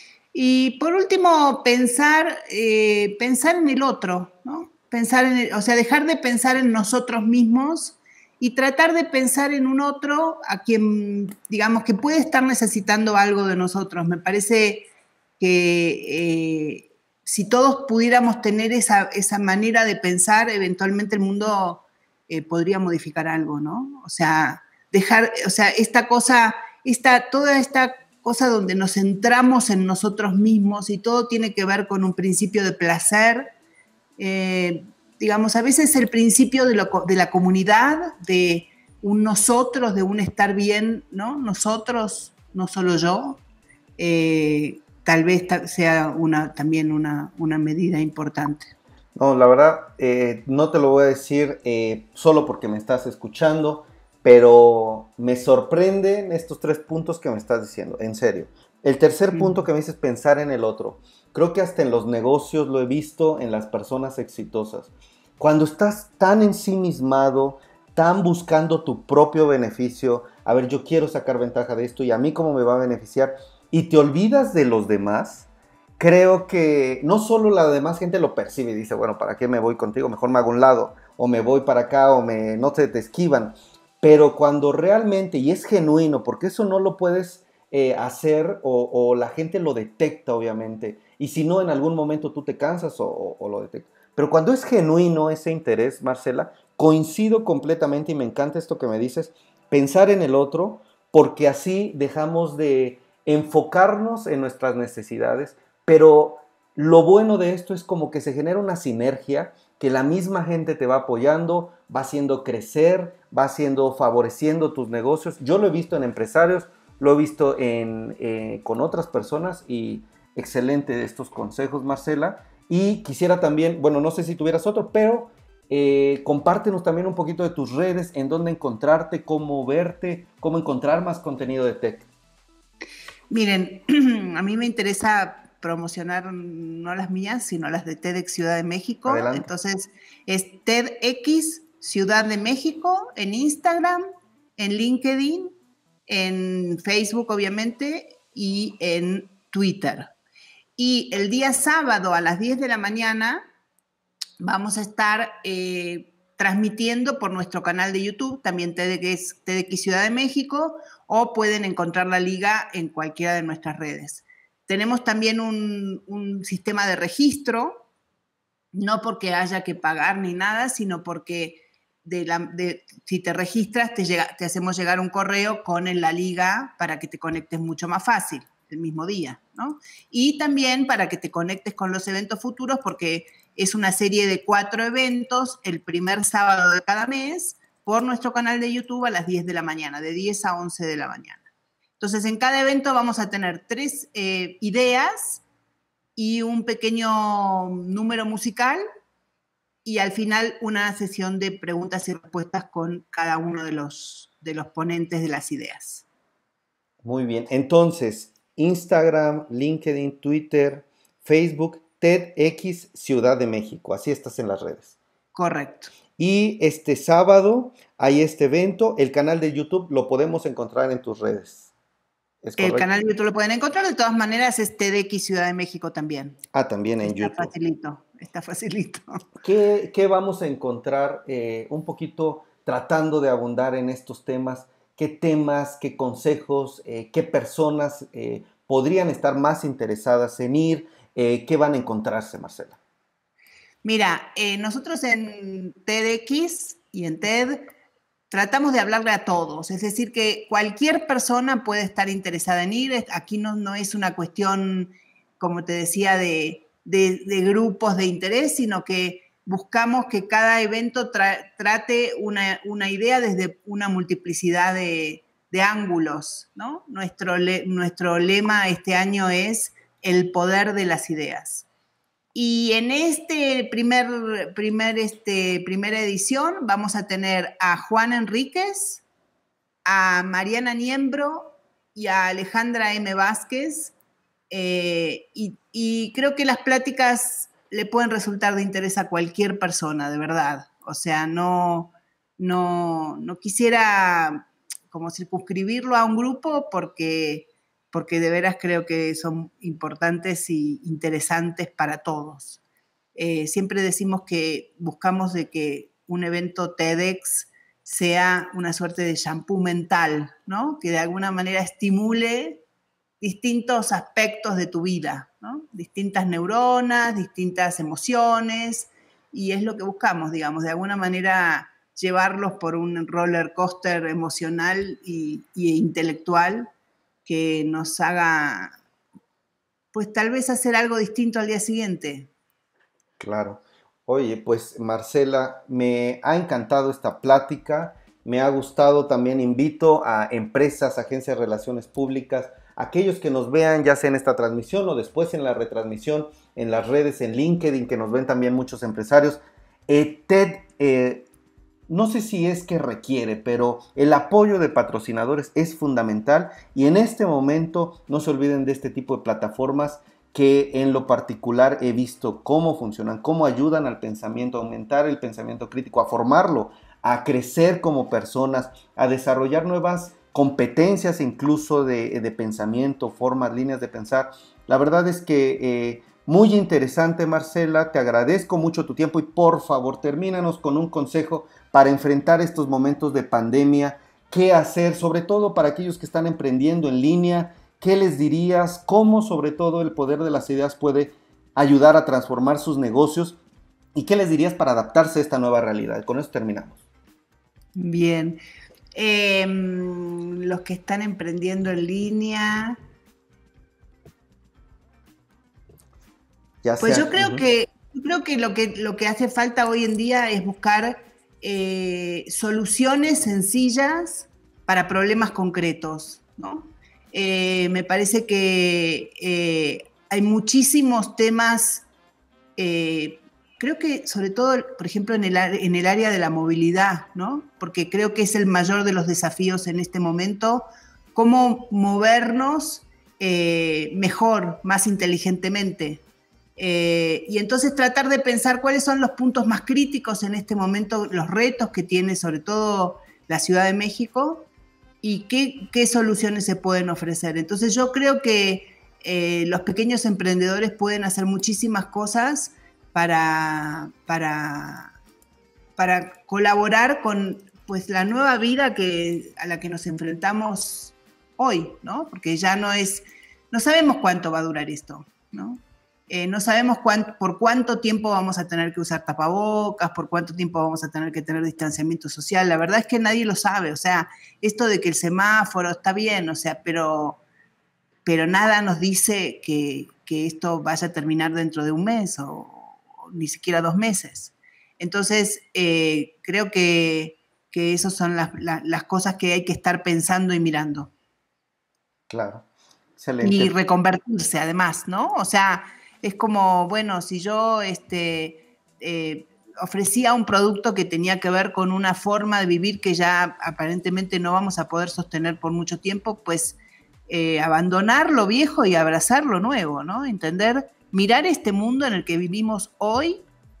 Y por último, pensar, eh, pensar en el otro, ¿no? Pensar en el, o sea, dejar de pensar en nosotros mismos y tratar de pensar en un otro a quien, digamos, que puede estar necesitando algo de nosotros. Me parece que eh, si todos pudiéramos tener esa, esa manera de pensar, eventualmente el mundo eh, podría modificar algo, ¿no? O sea, dejar, o sea, esta cosa, esta, toda esta cosa donde nos centramos en nosotros mismos y todo tiene que ver con un principio de placer, eh, digamos, a veces el principio de, lo, de la comunidad, de un nosotros, de un estar bien, ¿no? Nosotros, no solo yo, eh, tal vez sea una, también una, una medida importante. No, la verdad, eh, no te lo voy a decir eh, solo porque me estás escuchando, pero me sorprenden estos tres puntos que me estás diciendo, en serio. El tercer punto que me dices, pensar en el otro. Creo que hasta en los negocios lo he visto, en las personas exitosas. Cuando estás tan ensimismado, tan buscando tu propio beneficio, a ver, yo quiero sacar ventaja de esto y a mí cómo me va a beneficiar, y te olvidas de los demás, creo que no solo la demás gente lo percibe y dice, bueno, ¿para qué me voy contigo? Mejor me hago a un lado. o me voy para acá, o me, no te, te esquivan. Pero cuando realmente, y es genuino, porque eso no lo puedes eh, hacer o, o la gente lo detecta, obviamente. Y si no, en algún momento tú te cansas o, o, o lo detectas. Pero cuando es genuino ese interés, Marcela, coincido completamente y me encanta esto que me dices, pensar en el otro, porque así dejamos de enfocarnos en nuestras necesidades, pero lo bueno de esto es como que se genera una sinergia, que la misma gente te va apoyando, va haciendo crecer, va haciendo, favoreciendo tus negocios. Yo lo he visto en empresarios, lo he visto en, eh, con otras personas y excelente estos consejos, Marcela. Y quisiera también, bueno, no sé si tuvieras otro, pero eh, compártenos también un poquito de tus redes, en dónde encontrarte, cómo verte, cómo encontrar más contenido de tech. Miren, a mí me interesa promocionar no las mías, sino las de TEDx Ciudad de México. Adelante. Entonces, es TEDx Ciudad de México en Instagram, en LinkedIn, en Facebook, obviamente, y en Twitter. Y el día sábado a las diez de la mañana vamos a estar eh, transmitiendo por nuestro canal de YouTube, también TEDx, TEDx Ciudad de México, o pueden encontrar la liga en cualquiera de nuestras redes. Tenemos también un, un sistema de registro, no porque haya que pagar ni nada, sino porque de la, de, si te registras te, llega, te hacemos llegar un correo con la liga para que te conectes mucho más fácil el mismo día, ¿no? Y también para que te conectes con los eventos futuros, porque es una serie de cuatro eventos el primer sábado de cada mes por nuestro canal de YouTube a las diez de la mañana, de diez a once de la mañana. Entonces, en cada evento vamos a tener tres eh, ideas y un pequeño número musical y al final una sesión de preguntas y respuestas con cada uno de los, de los ponentes de las ideas. Muy bien. Entonces, Instagram, LinkedIn, Twitter, Facebook, TEDx Ciudad de México. Así estás en las redes. Correcto. Y este sábado hay este evento. El canal de YouTube lo podemos encontrar en tus redes. El canal de YouTube lo pueden encontrar. De todas maneras, es TEDx Ciudad de México también. Ah, también en está YouTube. Está facilito. Está facilito. ¿Qué, qué vamos a encontrar eh, un poquito tratando de abundar en estos temas? ¿Qué temas, qué consejos, eh, qué personas eh, podrían estar más interesadas en ir? Eh, ¿Qué van a encontrarse, Marcela? Mira, eh, nosotros en TEDx y en TED tratamos de hablarle a todos, es decir, que cualquier persona puede estar interesada en ir. Aquí no, no es una cuestión, como te decía, de, de, de grupos de interés, sino que buscamos que cada evento tra trate una, una idea desde una multiplicidad de, de ángulos, ¿no? Nuestro, le nuestro lema este año es el poder de las ideas. Y en este primer, primer, este, primera edición vamos a tener a Juan Enríquez, a Mariana Niembro y a Alejandra M. Vázquez. Eh, y, y creo que las pláticas le pueden resultar de interés a cualquier persona, de verdad. O sea, no, no, no quisiera como circunscribirlo a un grupo porque... porque de veras creo que son importantes y interesantes para todos. Eh, siempre decimos que buscamos de que un evento TEDx sea una suerte de shampoo mental, ¿no? Que de alguna manera estimule distintos aspectos de tu vida, ¿no? Distintas neuronas, distintas emociones, y es lo que buscamos, digamos, de alguna manera llevarlos por un roller coaster emocional y, y intelectual que nos haga, pues tal vez hacer algo distinto al día siguiente. Claro. Oye, pues Marcela, me ha encantado esta plática, me ha gustado, también invito a empresas, agencias de relaciones públicas, aquellos que nos vean ya sea en esta transmisión o después en la retransmisión, en las redes, en LinkedIn, que nos ven también muchos empresarios. Eh, TED, eh, no sé si es que requiere, pero el apoyo de patrocinadores es fundamental y en este momento no se olviden de este tipo de plataformas que en lo particular he visto cómo funcionan, cómo ayudan al pensamiento, a aumentar el pensamiento crítico, a formarlo, a crecer como personas, a desarrollar nuevas competencias incluso de, de pensamiento, formas, líneas de pensar. La verdad es que eh, Muy interesante, Marcela, te agradezco mucho tu tiempo y por favor termínanos con un consejo para enfrentar estos momentos de pandemia. ¿Qué hacer? Sobre todo para aquellos que están emprendiendo en línea, ¿qué les dirías? ¿Cómo sobre todo el poder de las ideas puede ayudar a transformar sus negocios? ¿Y qué les dirías para adaptarse a esta nueva realidad? Con eso terminamos. Bien. Eh, los que están emprendiendo en línea... Ya pues sea, yo creo uh-huh. que, yo creo que, lo que lo que hace falta hoy en día es buscar eh, soluciones sencillas para problemas concretos, ¿no? Eh, me parece que eh, hay muchísimos temas, eh, creo que sobre todo, por ejemplo, en el, en el área de la movilidad, ¿no? Porque creo que es el mayor de los desafíos en este momento, cómo movernos eh, mejor, más inteligentemente. Eh, y entonces tratar de pensar cuáles son los puntos más críticos en este momento, los retos que tiene sobre todo la Ciudad de México y qué, qué soluciones se pueden ofrecer. Entonces yo creo que eh, los pequeños emprendedores pueden hacer muchísimas cosas para, para, para colaborar con pues, la nueva vida que, a la que nos enfrentamos hoy, ¿no? Porque ya no es, no sabemos cuánto va a durar esto, ¿no? Eh, no sabemos cuánto, por cuánto tiempo vamos a tener que usar tapabocas, por cuánto tiempo vamos a tener que tener distanciamiento social. La verdad es que nadie lo sabe. O sea, esto de que el semáforo está bien, o sea, pero, pero nada nos dice que, que esto vaya a terminar dentro de un mes o, o ni siquiera dos meses. Entonces, eh, creo que, que esas son las, las, las cosas que hay que estar pensando y mirando. Claro, excelente. Y reconvertirse además, ¿no? O sea... Es como, bueno, si yo este, eh, ofrecía un producto que tenía que ver con una forma de vivir que ya aparentemente no vamos a poder sostener por mucho tiempo, pues eh, abandonar lo viejo y abrazar lo nuevo, ¿no? Entender, mirar este mundo en el que vivimos hoy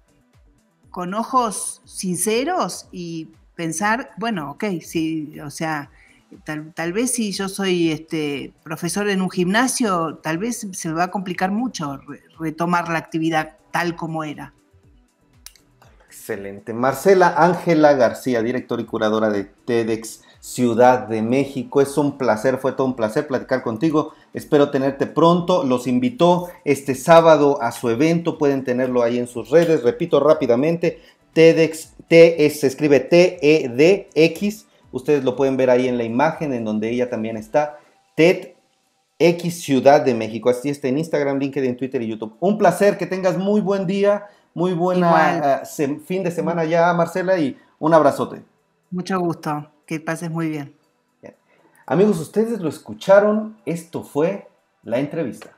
con ojos sinceros y pensar, bueno, ok, sí, o sea... Tal, tal vez si yo soy este, profesor en un gimnasio, tal vez se me va a complicar mucho re, retomar la actividad tal como era. Excelente. Marcela Ángela García, directora y curadora de TEDx Ciudad de México. Es un placer, fue todo un placer platicar contigo. Espero tenerte pronto. Los invitó este sábado a su evento. Pueden tenerlo ahí en sus redes. Repito rápidamente, TEDx, T, se escribe T E D X. Ustedes lo pueden ver ahí en la imagen en donde ella también está. TEDx Ciudad de México. Así está en Instagram, LinkedIn, Twitter y YouTube. Un placer, que tengas muy buen día, muy buena uh, se, fin de semana ya, Marcela, y un abrazote. Mucho gusto, que pases muy bien. Bien. Amigos, ustedes lo escucharon. Esto fue la entrevista.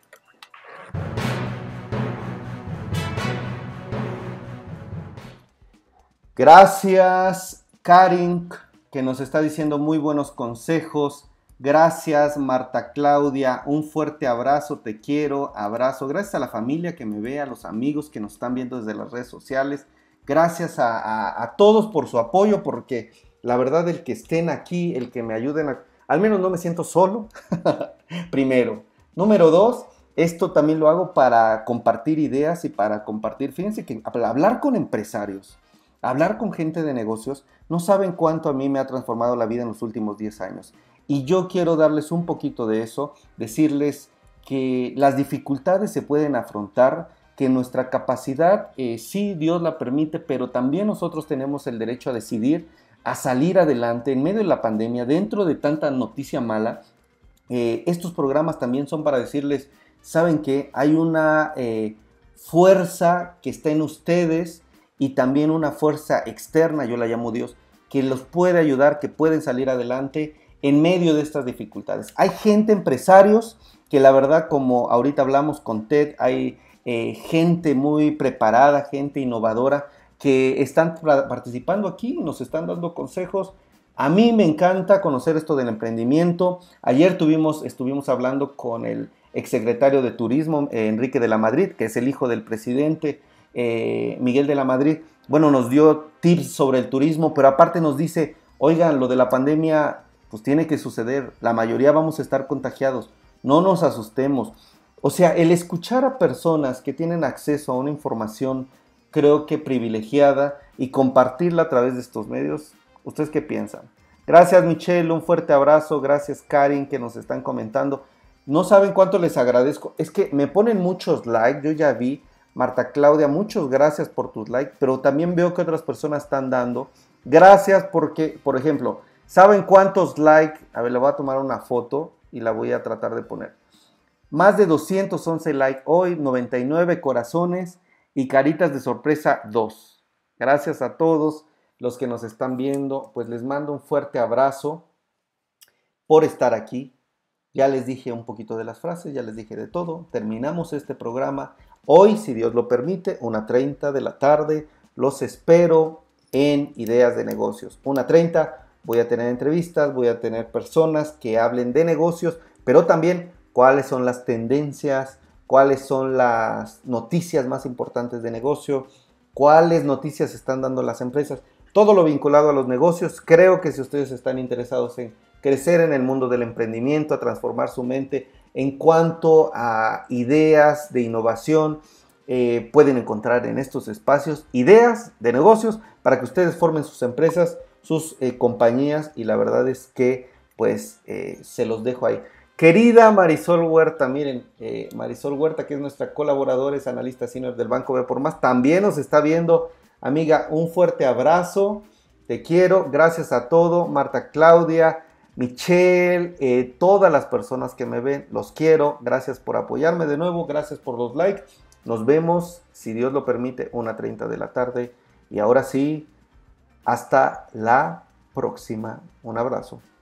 Gracias, Karin, que nos está diciendo muy buenos consejos. Gracias, Marta Claudia, un fuerte abrazo, te quiero, abrazo. Gracias a la familia que me ve, a los amigos que nos están viendo desde las redes sociales. Gracias a, a, a todos por su apoyo, porque la verdad el que estén aquí, el que me ayuden, a, al menos no me siento solo, primero. Número dos, esto también lo hago para compartir ideas y para compartir, fíjense que hablar con empresarios, hablar con gente de negocios, no saben cuánto a mí me ha transformado la vida en los últimos diez años. Y yo quiero darles un poquito de eso, decirles que las dificultades se pueden afrontar, que nuestra capacidad, eh, sí, Dios la permite, pero también nosotros tenemos el derecho a decidir, a salir adelante en medio de la pandemia, dentro de tanta noticia mala. Eh, estos programas también son para decirles, ¿saben qué? Hay una eh, fuerza que está en ustedes, y también una fuerza externa, yo la llamo Dios, que los puede ayudar, que pueden salir adelante en medio de estas dificultades. Hay gente, empresarios, que la verdad, como ahorita hablamos con Ted, hay eh, gente muy preparada, gente innovadora, que están participando aquí, nos están dando consejos. A mí me encanta conocer esto del emprendimiento. Ayer tuvimos, estuvimos hablando con el exsecretario de Turismo, eh, Enrique de la Madrid, que es el hijo del presidente, Eh, Miguel de la Madrid. Bueno, nos dio tips sobre el turismo, pero aparte nos dice, oigan, lo de la pandemia pues tiene que suceder, la mayoría vamos a estar contagiados, no nos asustemos, O sea, el escuchar a personas que tienen acceso a una información, creo que privilegiada, y compartirla a través de estos medios, ¿ustedes qué piensan? Gracias, Michelle, un fuerte abrazo. Gracias, Karin, que nos están comentando. No saben cuánto les agradezco. Es que me ponen muchos likes, yo ya vi. Marta Claudia, muchas gracias por tus likes, pero también veo que otras personas están dando. Gracias porque, por ejemplo, ¿saben cuántos likes? A ver, le voy a tomar una foto y la voy a tratar de poner. Más de doscientos once likes hoy, noventa y nueve corazones y caritas de sorpresa dos. Gracias a todos los que nos están viendo, pues les mando un fuerte abrazo por estar aquí. Ya les dije un poquito de las frases, ya les dije de todo. Terminamos este programa hoy, si Dios lo permite, una treinta de la tarde. Los espero en Ideas de Negocios. una treinta, voy a tener entrevistas, voy a tener personas que hablen de negocios, pero también cuáles son las tendencias, cuáles son las noticias más importantes de negocio, cuáles noticias están dando las empresas. Todo lo vinculado a los negocios. Creo que si ustedes están interesados en crecer en el mundo del emprendimiento, a transformar su mente en cuanto a ideas de innovación, eh, pueden encontrar en estos espacios ideas de negocios para que ustedes formen sus empresas, sus eh, compañías, y la verdad es que pues eh, se los dejo ahí. Querida Marisol Huerta, miren, eh, Marisol Huerta, que es nuestra colaboradora, es analista senior del Banco B por Más, también nos está viendo. Amiga, un fuerte abrazo, te quiero, gracias a todo. Marta Claudia, Michelle, eh, todas las personas que me ven, los quiero, gracias por apoyarme de nuevo, gracias por los likes. Nos vemos, si Dios lo permite, una treinta de la tarde. Y ahora sí, hasta la próxima. Un abrazo.